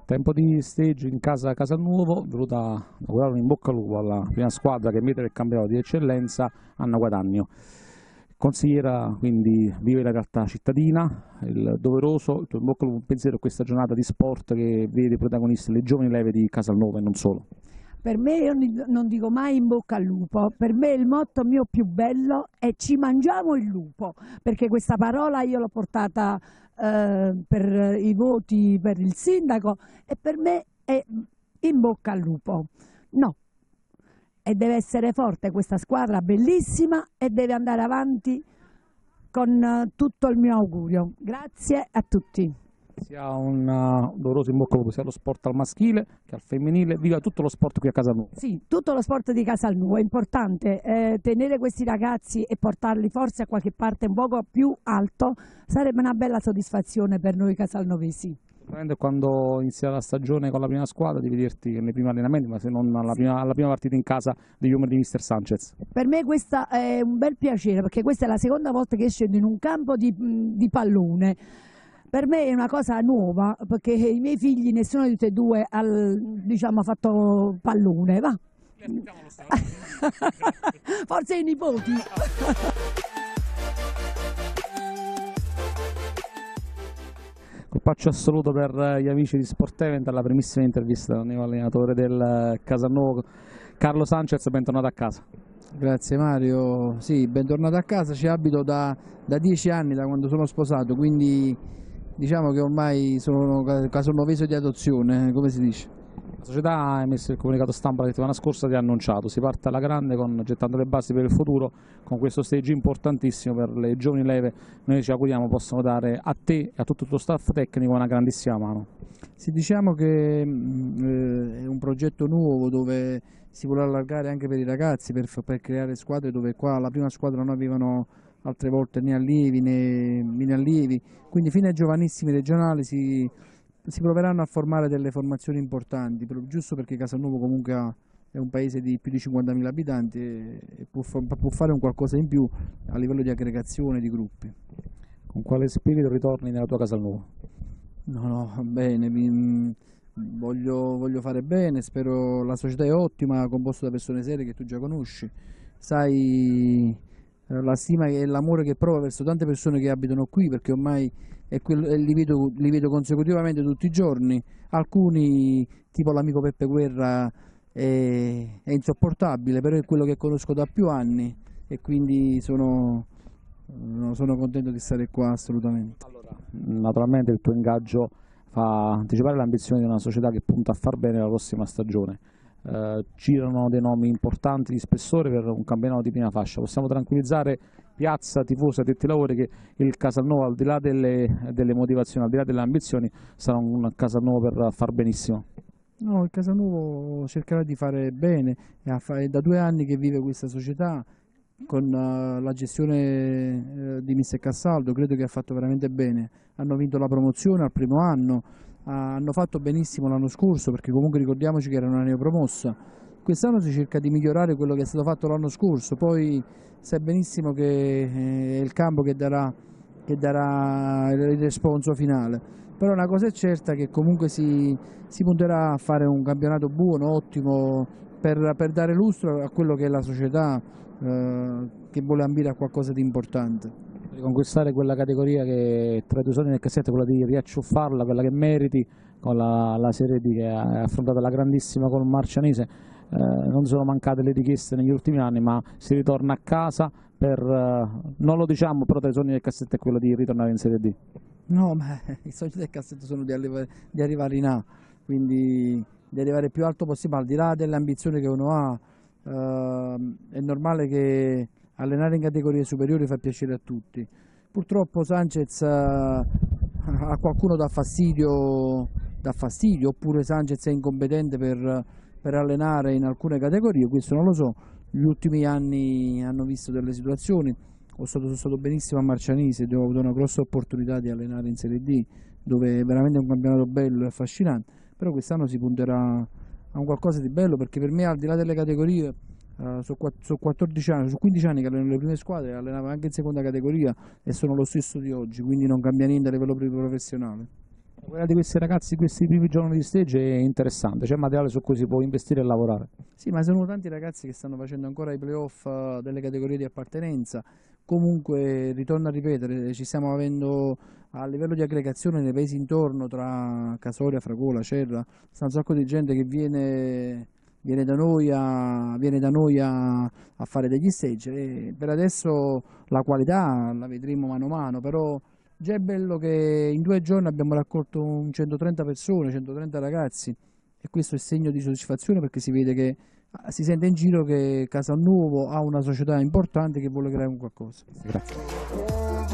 Tempo di stage in casa Casalnuovo, voluta augurare un in bocca al lupo alla prima squadra che merita il campionato di eccellenza, Anna Guadagno. Consigliera, quindi vive la realtà cittadina, il doveroso, il tuo in bocca al lupo, un pensiero a questa giornata di sport che vede protagonisti le giovani leve di Casalnuovo e non solo. Per me, io non dico mai in bocca al lupo, per me il motto mio più bello è ci mangiamo il lupo, perché questa parola io l'ho portata per i voti per il sindaco e per me è in bocca al lupo. No, e deve essere forte questa squadra bellissima e deve andare avanti con tutto il mio augurio. Grazie a tutti. Sia un doveroso in bocca al lupo sia allo sport al maschile che al femminile, viva tutto lo sport qui a Casalnuovo. Sì, tutto lo sport di Casalnuovo, è importante tenere questi ragazzi e portarli forse a qualche parte un poco più alto, sarebbe una bella soddisfazione per noi casalnovesi. Quando inizia la stagione con la prima squadra devi dirti che nei primi allenamenti, ma se non alla prima partita in casa degli uomini di Mister Sanchez. Per me questo è un bel piacere perché questa è la seconda volta che scendo in un campo di pallone. Per me è una cosa nuova perché i miei figli, nessuno di tutti e due ha fatto pallone, va? Forse i nipoti. Colpaccio assoluto per gli amici di Sport Event alla primissima intervista del nuovo allenatore del Casalnuovo, Carlo Sanchez, bentornato a casa. Grazie Mario, sì, bentornato a casa, ci abito da 10 anni, da quando sono sposato, quindi diciamo che ormai sono casalnoveso di adozione, come si dice. La società ha emesso il comunicato stampa la settimana scorsa, ti ha annunciato, si parte alla grande gettando le basi per il futuro, con questo stage importantissimo per le giovani leve, noi ci auguriamo possano dare a te e a tutto il tuo staff tecnico una grandissima mano. Sì, diciamo che è un progetto nuovo dove si vuole allargare anche per i ragazzi, per creare squadre dove qua la prima squadra non avevano altre volte né allievi né mini allievi, quindi fino ai giovanissimi regionali si proveranno a formare delle formazioni importanti, giusto perché Casalnuovo comunque è un paese di più di 50.000 abitanti e può fare un qualcosa in più a livello di aggregazione di gruppi. Con quale spirito ritorni nella tua Casalnuovo? No, bene, voglio fare bene, spero la società è ottima, composta da persone serie che tu già conosci, sai la stima e l'amore che provo verso tante persone che abitano qui, perché ormai li vedo consecutivamente tutti i giorni, alcuni tipo l'amico Peppe Guerra è insopportabile, però è quello che conosco da più anni e quindi sono contento di stare qua assolutamente. Allora, naturalmente il tuo ingaggio fa anticipare l'ambizione di una società che punta a far bene la prossima stagione. Girano dei nomi importanti di spessore per un campionato di prima fascia. Possiamo tranquillizzare piazza, tifosi, addetti ai lavori che il Casalnuovo, al di là delle motivazioni, al di là delle ambizioni, sarà un Casalnuovo per far benissimo. No, il Casalnuovo cercherà di fare bene, è da 2 anni che vive questa società con la gestione di Mister Cassaldo, credo che ha fatto veramente bene, hanno vinto la promozione al primo anno, hanno fatto benissimo l'anno scorso perché comunque ricordiamoci che era una neopromossa, quest'anno si cerca di migliorare quello che è stato fatto l'anno scorso, poi sai benissimo che è il campo che darà il responso finale, però una cosa è certa che comunque si punterà a fare un campionato buono, ottimo, per dare lustro a quello che è la società che vuole ambire a qualcosa di importante. Riconquistare quella categoria che tra i tuoi sogni nel cassetto è quella di riacciuffarla, quella che meriti, con la Serie D che ha affrontato la grandissima col Marcianise. Non sono mancate le richieste negli ultimi anni, ma si ritorna a casa non lo diciamo, però tra i sogni del cassetto è quello di ritornare in Serie D. No, ma i sogni del cassetto sono di arrivare in A, quindi di arrivare più alto possibile, al di là delle ambizioni che uno ha. È normale che allenare in categorie superiori fa piacere a tutti. Purtroppo Sanchez a qualcuno dà fastidio, oppure Sanchez è incompetente per allenare in alcune categorie, questo non lo so. Gli ultimi anni hanno visto delle situazioni, sono stato benissimo a Marcianise, dove ho avuto una grossa opportunità di allenare in Serie D, dove è veramente un campionato bello e affascinante, però quest'anno si punterà a un qualcosa di bello, perché per me al di là delle categorie sono 14 anni, sono 15 anni che alleno le prime squadre, allenavo anche in seconda categoria e sono lo stesso di oggi, quindi non cambia niente a livello professionale. Quella di questi ragazzi, questi primi giorni di stage è interessante, c'è materiale su cui si può investire e lavorare. Sì, ma sono tanti ragazzi che stanno facendo ancora i playoff delle categorie di appartenenza. Comunque, ritorno a ripetere, ci stiamo avendo a livello di aggregazione nei paesi intorno, tra Casoria, Fragola, Cerra, sta un sacco di gente che viene da noi a fare degli stage. E per adesso la qualità la vedremo mano a mano, però già è bello che in 2 giorni abbiamo raccolto 130 persone, 130 ragazzi, e questo è segno di soddisfazione, perché si vede che si sente in giro che Casalnuovo ha una società importante che vuole creare un qualcosa. Grazie.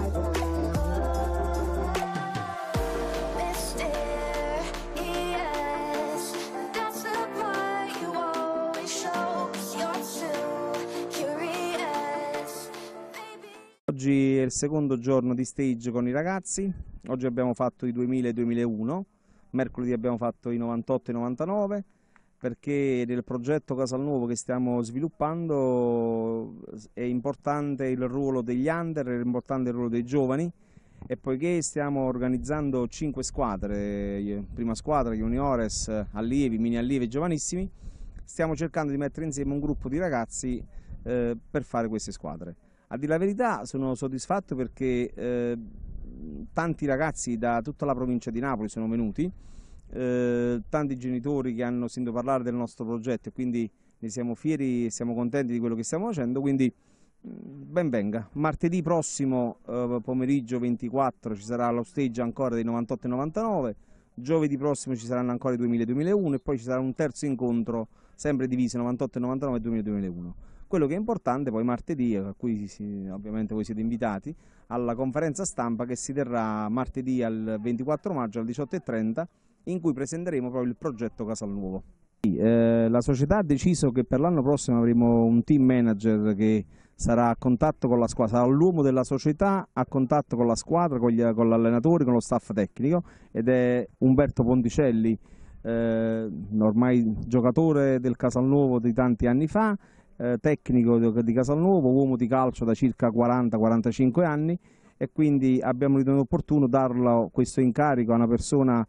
Oggi è il secondo giorno di stage con i ragazzi, oggi abbiamo fatto i 2000 e 2001, mercoledì abbiamo fatto i 98 e 99, perché nel progetto Casalnuovo che stiamo sviluppando è importante il ruolo degli under, è importante il ruolo dei giovani, e poiché stiamo organizzando 5 squadre, prima squadra, juniores, allievi, mini allievi e giovanissimi, stiamo cercando di mettere insieme un gruppo di ragazzi per fare queste squadre. A dire la verità sono soddisfatto perché tanti ragazzi da tutta la provincia di Napoli sono venuti, tanti genitori che hanno sentito parlare del nostro progetto e quindi ne siamo fieri e siamo contenti di quello che stiamo facendo, quindi ben venga. Martedì prossimo pomeriggio 24 ci sarà lo stage ancora dei 98 e 99, giovedì prossimo ci saranno ancora i 2000 e 2001 e poi ci sarà un terzo incontro sempre diviso 98 e 99 e 2000 e 2001. Quello che è importante poi martedì, a cui ovviamente voi siete invitati, alla conferenza stampa che si terrà martedì al 24 maggio alle 18:30, in cui presenteremo proprio il progetto Casalnuovo. La società ha deciso che per l'anno prossimo avremo un team manager che sarà a contatto con la squadra, sarà l'uomo della società a contatto con la squadra, con l'allenatore, con lo staff tecnico, ed è Umberto Ponticelli, ormai giocatore del Casalnuovo di tanti anni fa, tecnico di Casalnuovo, uomo di calcio da circa 40-45 anni, e quindi abbiamo ritenuto opportuno darlo questo incarico a una persona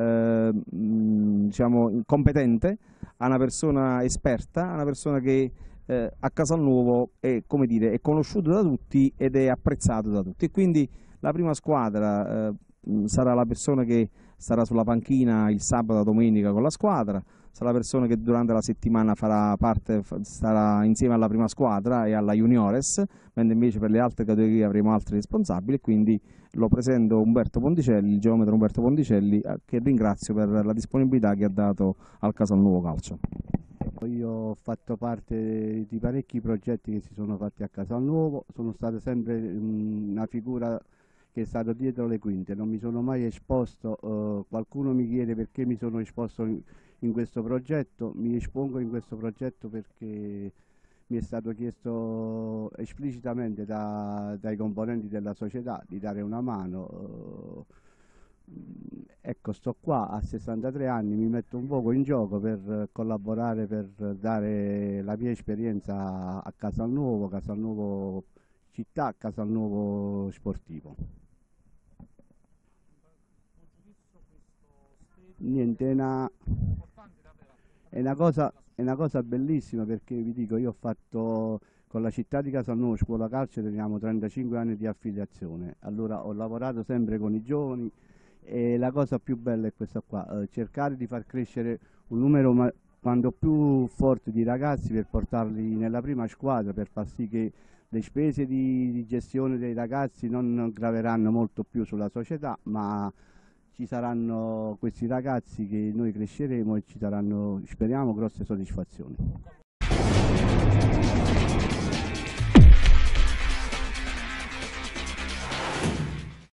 diciamo competente, a una persona esperta, a una persona che a Casalnuovo è, come dire, è conosciuto da tutti ed è apprezzato da tutti, e quindi la prima squadra sarà la persona che starà sulla panchina il sabato e la domenica con la squadra, sarà la persona che durante la settimana starà insieme alla prima squadra e alla juniores, mentre invece per le altre categorie avremo altri responsabili, e quindi lo presento Umberto Ponticelli, il geometra Umberto Ponticelli, che ringrazio per la disponibilità che ha dato al Casalnuovo Calcio. Io ho fatto parte di parecchi progetti che si sono fatti a Casalnuovo, sono stato sempre una figura che è stato dietro le quinte, non mi sono mai esposto. Qualcuno mi chiede perché mi sono esposto in questo progetto, mi espongo in questo progetto perché mi è stato chiesto esplicitamente dai componenti della società di dare una mano. Ecco, sto qua a 63 anni, mi metto un poco in gioco per collaborare, per dare la mia esperienza a Casalnuovo, Casalnuovo città, Casalnuovo sportivo. Niente, è una cosa bellissima, perché vi dico, io ho fatto con la città di Casalnuovo Scuola Calcio, teniamo 35 anni di affiliazione, allora ho lavorato sempre con i giovani, e la cosa più bella è questa qua, cercare di far crescere un numero quanto più forte di ragazzi per portarli nella prima squadra, per far sì che le spese di gestione dei ragazzi non graveranno molto più sulla società, ma ci saranno questi ragazzi che noi cresceremo e ci daranno, speriamo, grosse soddisfazioni.